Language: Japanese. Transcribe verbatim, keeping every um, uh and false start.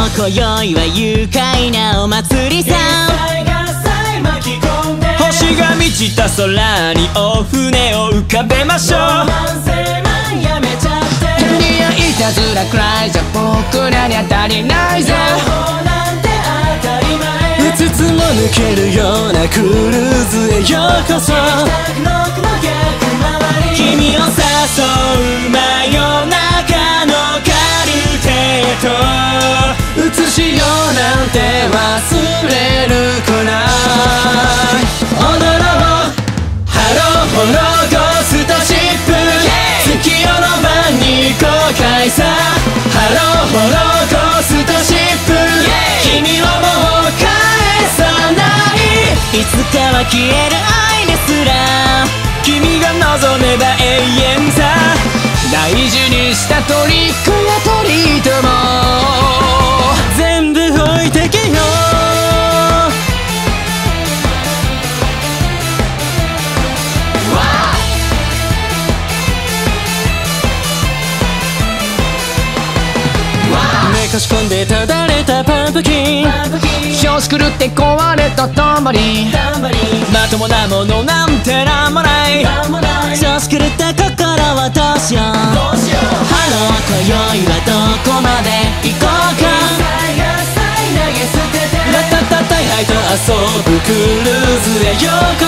今宵は愉快なお祭りさ。星が満ちた空にお船を浮かべましょう。いやいたずらくらいじゃ僕らに当たりないぜ。うつつも抜けるようなクルーズへようこそ。君を誘う真夜中のカルテと写しようなんて忘れるくらい。踊ろうハローホロゴストシップ、月夜の晩に公開さ。ハローホロゴストシップ、君をもう返さない。いつかは消える愛ですら君が望めば永遠さ。大事にしたトリックやトリートも全部置いてけよ。寝かし込んでただれたパンプキン、拍子狂って壊れたタンバリン。まともなものなんてなんもない。調子狂った心はどうしよう。ハロー今宵はどこまで行こうか。ラタタタイハイと遊ぶクルーズへようこ